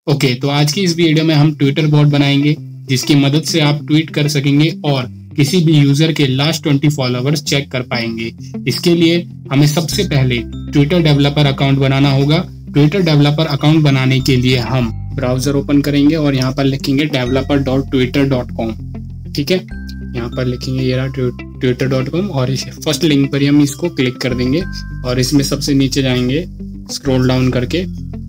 Okay, तो आज की इस वीडियो में हम ट्विटर बॉट बनाएंगे जिसकी मदद से आप ट्वीट कर सकेंगे और किसी भी यूजर के लास्ट 20 फॉलोअर्स चेक कर पाएंगे। इसके लिए हमें सबसे पहले ट्विटर डेवलपर अकाउंट बनाना होगा। ट्विटर डेवलपर अकाउंट बनाने के लिए हम ब्राउजर ओपन करेंगे और यहाँ पर लिखेंगे developer.twitter.com। ठीक है, यहाँ पर लिखेंगे ये रहा twitter.com और इस फर्स्ट लिंक पर ही हम इसको क्लिक कर देंगे और इसमें सबसे नीचे जाएंगे, स्क्रॉल डाउन करके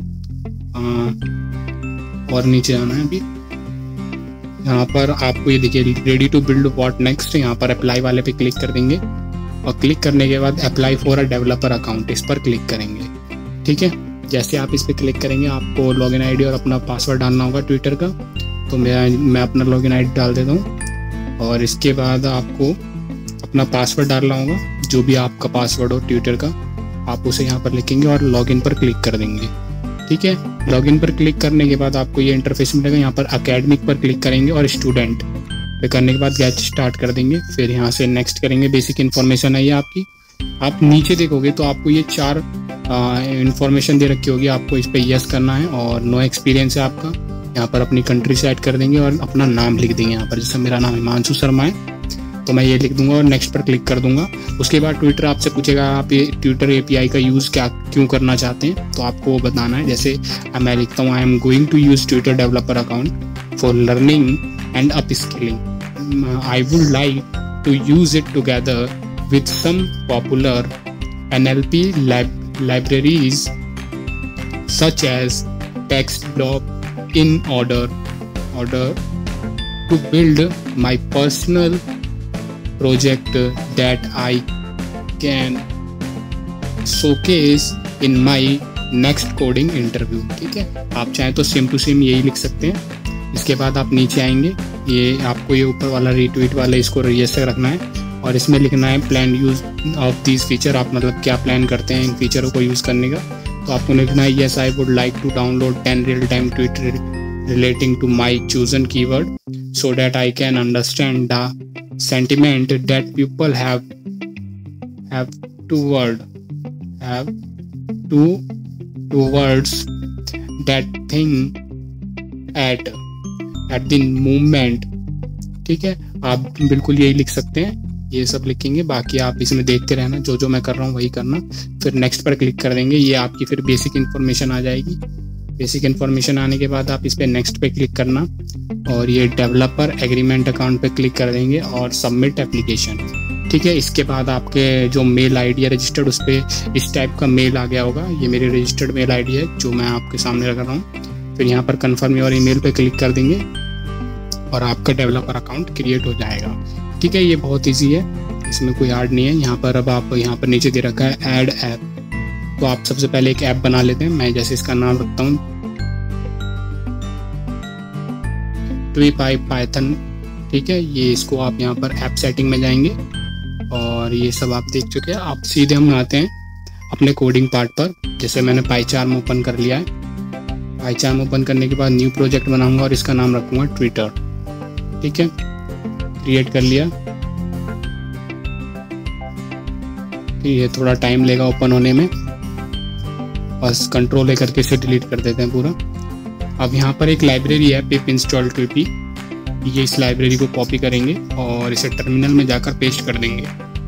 और नीचे आना है। अभी यहाँ पर आपको ये देखिए ready to build what next, यहाँ पर अप्लाई वाले पे क्लिक कर देंगे और क्लिक करने के बाद apply for a developer account इस पर क्लिक करेंगे। ठीक है, जैसे आप इस पर क्लिक करेंगे आपको लॉगिन आईडी और अपना पासवर्ड डालना होगा ट्विटर का। तो मैं अपना लॉगिन आईडी डाल देता हूँ और इसके बाद आपको अपना पासवर्ड डालना होगा, जो भी आपका पासवर्ड हो ट्विटर का आप उसे यहाँ पर लिखेंगे और लॉगिन पर क्लिक कर देंगे। ठीक है, लॉगिन पर क्लिक करने के बाद आपको ये इंटरफेस मिलेगा। यहाँ पर अकेडमिक पर क्लिक करेंगे और स्टूडेंट पे करने के बाद गेट स्टार्ट कर देंगे। फिर यहाँ से नेक्स्ट करेंगे, बेसिक इन्फॉर्मेशन है ये आपकी। आप नीचे देखोगे तो आपको ये 4 इन्फॉर्मेशन दे रखी होगी, आपको इस पर यस करना है और नो एक्सपीरियंस है आपका। यहाँ पर अपनी कंट्री सेट कर देंगे और अपना नाम लिख देंगे। यहाँ पर जैसे मेरा नाम हिमांशु शर्मा है तो मैं ये लिख दूंगा और नेक्स्ट पर क्लिक कर दूंगा। उसके बाद ट्विटर आपसे पूछेगा आप ये ट्विटर एपीआई का यूज़ क्यों करना चाहते हैं, तो आपको वो बताना है। जैसे मैं लिखता हूँ I am going to use Twitter developer account for learning and upskilling. I would like to use it together with some popular NLP libraries such as TextBlock in order to build my personal project that I can showcase in my next coding interview। ठीक है, आप चाहें तो same to same यही लिख सकते हैं। इसके बाद आप नीचे आएंगे, ये आपको ये ऊपर वाला रीट्वीट वाला इसको रजिस्टर रखना है और इसमें लिखना है plan use of this feature. आप मतलब क्या प्लान करते हैं इन फीचरों को यूज करने का। तो आपको लिखना है yes I would like to download 10 real time tweet relating to my chosen keyword so that I can understand the sentiment that people have towards that thing at the moment। ठीक है, आप बिल्कुल यही लिख सकते हैं, ये सब लिखेंगे। बाकी आप इसमें देखते रहना, जो मैं कर रहा हूँ वही करना। फिर नेक्स्ट पर क्लिक कर देंगे, ये आपकी फिर बेसिक इन्फॉर्मेशन आ जाएगी। बेसिक इन्फॉर्मेशन आने के बाद आप इस पर नेक्स्ट पे क्लिक करना और ये डेवलपर एग्रीमेंट अकाउंट पे क्लिक कर देंगे और सबमिट एप्लीकेशन। ठीक है, इसके बाद आपके जो मेल आईडी है रजिस्टर्ड उस पर इस टाइप का मेल आ गया होगा। ये मेरी रजिस्टर्ड मेल आईडी है जो मैं आपके सामने रख रहा हूँ। फिर यहाँ पर कन्फर्म योर ईमेल पे क्लिक कर देंगे और आपका डेवलपर अकाउंट क्रिएट हो जाएगा। ठीक है, ये बहुत ईजी है, इसमें कोई हार्ड नहीं है। यहाँ पर अब आप यहाँ पर नीचे दे रखा है ऐड ऐप, तो आप सबसे पहले एक ऐप बना लेते हैं। मैं जैसे इसका नाम रखता हूँ TweetPython। ठीक है, ये इसको आप यहाँ पर ऐप सेटिंग में जाएंगे और ये सब आप देख चुके हैं। आप सीधे हम आते हैं अपने कोडिंग पार्ट पर। जैसे मैंने पाईचार्म ओपन कर लिया है, पाईचार्म ओपन करने के बाद न्यू प्रोजेक्ट बनाऊंगा और इसका नाम रखूंगा ट्विटर। ठीक है, क्रिएट कर लिया। ये थोड़ा टाइम लेगा ओपन होने में, बस कंट्रोल करके इसे डिलीट कर देते हैं पूरा। अब यहाँ पर एक लाइब्रेरी है पिप इंस्टॉल ट्विपी, ये इस लाइब्रेरी को कॉपी करेंगे और इसे टर्मिनल में जाकर पेस्ट कर देंगे।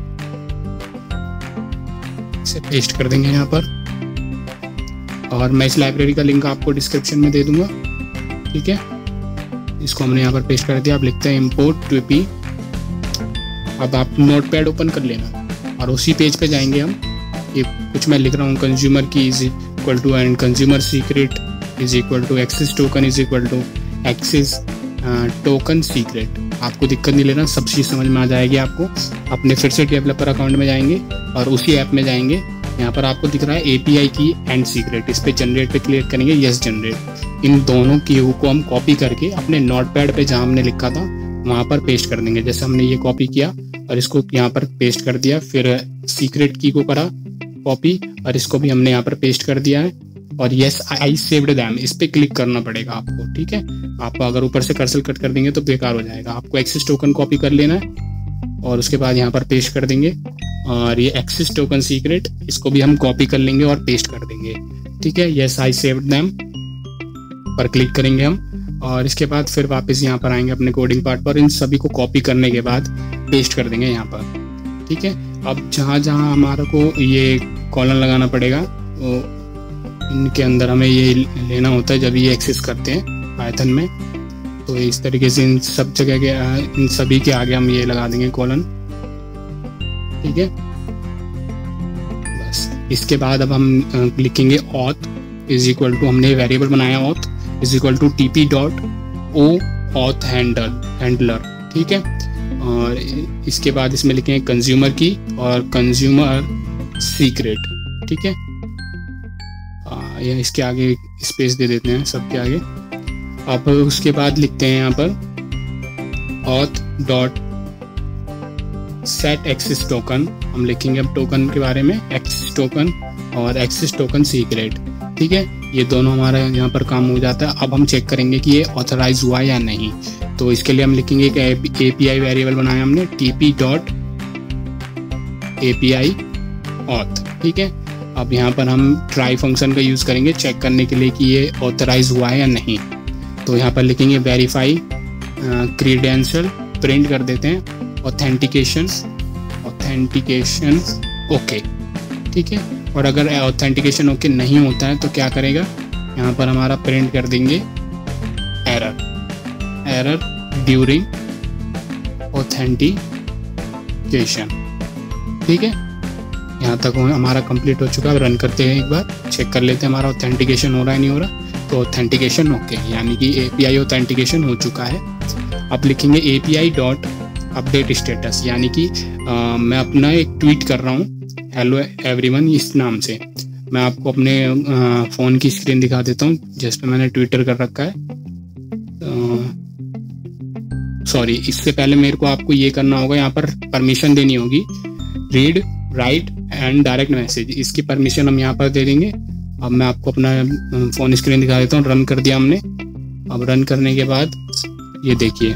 इसे पेस्ट कर देंगे यहाँ पर और मैं इस लाइब्रेरी का लिंक आपको डिस्क्रिप्शन में दे दूंगा। ठीक है, इसको हमने यहाँ पर पेस्ट कर दिया। आप लिखते हैं इम्पोर्ट ट्विपी। अब आप नोटपैड ओपन कर लेना और उसी पेज पे जाएंगे हम। ये कुछ मैं लिख रहा हूँ, consumer key is equal to and consumer secret is equal to access token is equal to access token secret. आपको दिक्कत नहीं लेना, सब चीज़ समझ में आ जाएगी आपको। अपने फिर से डेवलपर अकाउंट में जाएंगे और उसी ऐप में जाएंगे। यहाँ पर आपको दिख रहा है API की एंड सीक्रेट, इस पे जनरेट पे क्लिक करेंगे, यस जनरेट। इन दोनों की को हम कॉपी करके अपने नोटपैड पे जहाँ हमने लिखा था वहाँ पर पेस्ट कर देंगे। जैसे हमने ये कॉपी किया और इसको यहाँ पर पेस्ट कर दिया, फिर सीक्रेट की को करा कॉपी और इसको भी हमने यहाँ पर पेस्ट कर दिया है और यस आई सेव्ड दैम इस पे क्लिक करना पड़ेगा आपको। ठीक है, आप अगर ऊपर से कर्सर कट कर देंगे तो बेकार हो जाएगा। आपको एक्सेस टोकन कॉपी कर लेना है और उसके बाद यहाँ पर पेस्ट कर देंगे और ये एक्सेस टोकन सीक्रेट इसको भी हम कॉपी कर लेंगे और पेस्ट कर देंगे। ठीक है, यस आई सेव्ड देम पर क्लिक करेंगे हम, और इसके बाद फिर वापस यहाँ पर आएंगे अपने कोडिंग पार्ट पर। इन सभी को कॉपी करने के बाद पेस्ट कर देंगे यहाँ पर, ठीक है। अब जहाँ जहाँ हमारे को ये कॉलन लगाना पड़ेगा, तो इनके अंदर हमें ये लेना होता है जब ये एक्सेस करते हैं पाइथन में। तो इस तरीके से इन सब जगह के, इन सभी के आगे हम ये लगा देंगे कॉलन, ठीक है। बस इसके बाद अब हम लिखेंगे ऑथ इज इक्वल टू, हमने वेरिएबल बनाया auth is equal to T P dot O auth handler, ठीक है। और इसके बाद इसमें लिखेंगे कंज्यूमर की और कंज्यूमर सीक्रेट, ठीक है। या इसके आगे स्पेस दे देते हैं सबके आगे। अब उसके बाद लिखते हैं यहाँ पर auth dot set access token, हम लिखेंगे अब टोकन के बारे में, एक्सेस टोकन और एक्सेस टोकन सीक्रेट, ठीक है। ये दोनों हमारा यहाँ पर काम हो जाता है। अब हम चेक करेंगे कि ये ऑथराइज हुआ या नहीं। तो इसके लिए हम लिखेंगे कि एपीआई वेरिएबल बनाया हमने टीपी डॉट एपीआई ऑथ, ठीक है। अब यहाँ पर हम ट्राई फंक्शन का यूज करेंगे चेक करने के लिए कि ये ऑथराइज हुआ है या नहीं। तो यहाँ पर लिखेंगे वेरीफाई क्रीडेंशियल, प्रिंट कर देते हैं ऑथेंटिकेशन ओके, ठीक है। और अगर ऑथेंटिकेशन ओके नहीं होता है तो क्या करेगा, यहाँ पर हमारा प्रिंट कर देंगे एरर ड्यूरिंग ऑथेंटिकेशन, ठीक है। यहाँ तक हमारा कंप्लीट हो चुका है। रन करते हैं, एक बार चेक कर लेते हैं हमारा ऑथेंटिकेशन हो रहा है नहीं हो रहा। तो ऑथेंटिकेशन ओके, यानी कि एपीआई ऑथेंटिकेशन हो चुका है। अब लिखेंगे एपीआई डॉट अपडेट स्टेटस, यानी कि मैं अपना एक ट्वीट कर रहा हूँ हेलो एवरीवन इस नाम से। मैं आपको अपने फ़ोन की स्क्रीन दिखा देता हूँ जिस पे मैंने ट्विटर कर रखा है। सॉरी, इससे पहले मेरे को आपको ये करना होगा, यहाँ पर परमिशन देनी होगी, read write and direct message, इसकी परमिशन हम यहाँ पर दे देंगे। अब मैं आपको अपना फ़ोन स्क्रीन दिखा देता हूँ। रन कर दिया हमने। अब रन करने के बाद ये देखिए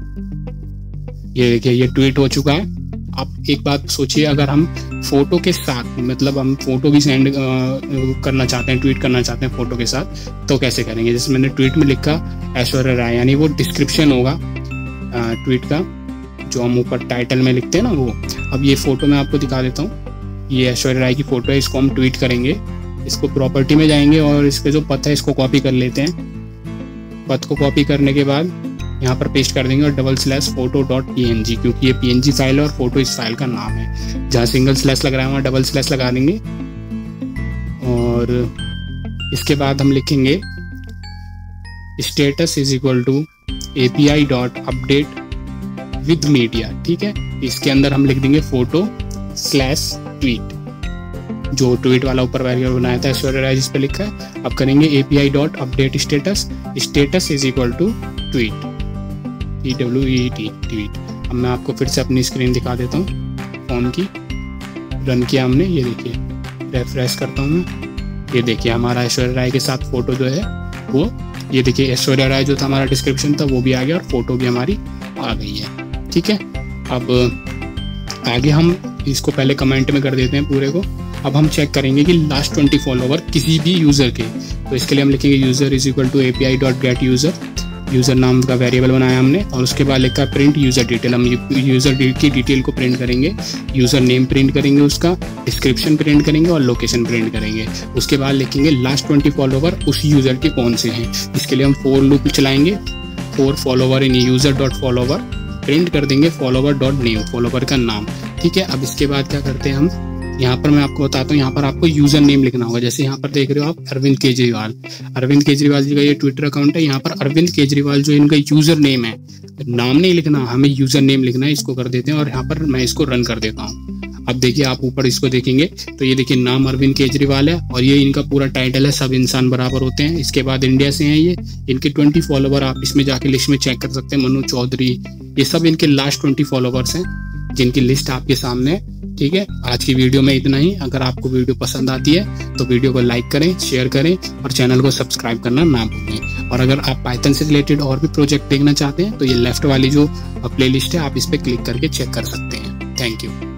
ये ट्वीट हो चुका है। आप एक बात सोचिए, अगर हम फोटो के साथ, मतलब हम फोटो भी सेंड करना चाहते हैं, ट्वीट करना चाहते हैं फोटो के साथ, तो कैसे करेंगे। जैसे मैंने ट्वीट में लिखा ऐश्वर्या राय, यानी वो डिस्क्रिप्शन होगा ट्वीट का, जो हम ऊपर टाइटल में लिखते हैं ना वो। अब ये फोटो मैं आपको दिखा देता हूँ, ये ऐश्वर्या राय की फोटो है, इसको हम ट्वीट करेंगे। इसको प्रॉपर्टी में जाएंगे और इसके जो पथ है इसको कॉपी कर लेते हैं। पथ को कॉपी करने के बाद यहाँ पर पेस्ट कर देंगे और /photo.png, क्योंकि ये png फाइल है और फोटो इस फाइल का नाम है। जहाँ सिंगल स्लैश लग रहा है वहाँ डबल स्लैश लगा देंगे। और इसके बाद हम लिखेंगे status is equal to API dot update with media, ठीक है। इसके अंदर हम लिख देंगे फोटो/ट्वीट, जो ट्वीट वाला ऊपर वेरिएबल बनाया था ऐश्वर्या राय जिस पे लिखा है। अब करेंगे API dot update status is equal to tweet, tweet. अब मैं आपको फिर से अपनी स्क्रीन दिखा देता हूँ फोन की। रन किया हमने, ये देखिए, रेफ्रेश करता हूँ मैं, ये देखिए हमारा ऐश्वर्या राय के साथ फोटो जो है वो, ये देखिए ऐश्वर्या राय जो था हमारा डिस्क्रिप्शन था वो भी आ गया और फोटो भी हमारी आ गई है, ठीक है। अब आगे हम इसको पहले कमेंट में कर देते हैं पूरे को। अब हम चेक करेंगे कि लास्ट 20 फॉलोवर किसी भी यूजर के, तो इसके लिए हम लिखेंगे user is equal to API dot get user, user नाम का वेरिएबल बनाया हमने, और उसके बाद लिखा प्रिंट यूजर डिटेल। हम यूजर की डिटेल को प्रिंट करेंगे, यूजर नेम प्रिंट करेंगे, उसका डिस्क्रिप्शन प्रिंट करेंगे और लोकेशन प्रिंट करेंगे। उसके बाद लिखेंगे लास्ट 20 फॉलोवर उस यूजर के कौन से हैं। इसके लिए हम फॉर लूप चलाएंगे, for follower in user dot follower, print कर देंगे फॉलोवर डॉट नेम, फॉलोवर का नाम, ठीक है। अब इसके बाद क्या करते हैं हम, यहाँ पर मैं आपको बताता हूँ, यहाँ पर आपको यूजर नेम लिखना होगा। जैसे यहाँ पर देख रहे हो आप अरविंद केजरीवाल, अरविंद केजरीवाल जी का ये ट्विटर अकाउंट है। यहाँ पर अरविंद केजरीवाल जो इनका यूजर नेम है, नाम नहीं लिखना, हमें यूजर नेम लिखना है। इसको कर देते हैं और यहाँ पर मैं इसको रन कर देता हूँ। अब देखिए आप ऊपर इसको देखेंगे तो ये देखिए नाम अरविंद केजरीवाल है और ये इनका पूरा टाइटल है सब इंसान बराबर होते हैं। इसके बाद इंडिया से हैं ये, इनके 20 फॉलोवर आप इसमें जाके लिस्ट में चेक कर सकते हैं। मनु चौधरी, ये सब इनके लास्ट 20 फॉलोवर्स हैं जिनकी लिस्ट आपके सामने है, ठीक है। आज की वीडियो में इतना ही। अगर आपको वीडियो पसंद आती है तो वीडियो को लाइक करें, शेयर करें और चैनल को सब्सक्राइब करना ना भूलें। और अगर आप पाइथन से रिलेटेड और भी प्रोजेक्ट देखना चाहते हैं तो ये लेफ्ट वाली जो प्लेलिस्ट है आप इस पर क्लिक करके चेक कर सकते हैं। Thank you.